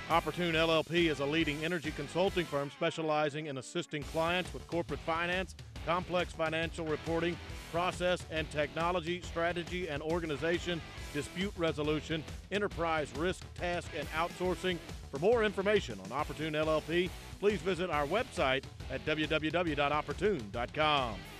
Opportune LLP is a leading energy consulting firm specializing in assisting clients with corporate finance, complex financial reporting, process and technology, strategy and organization, dispute resolution, enterprise risk, task, and outsourcing. For more information on Opportune LLP, please visit our website at www.opportune.com.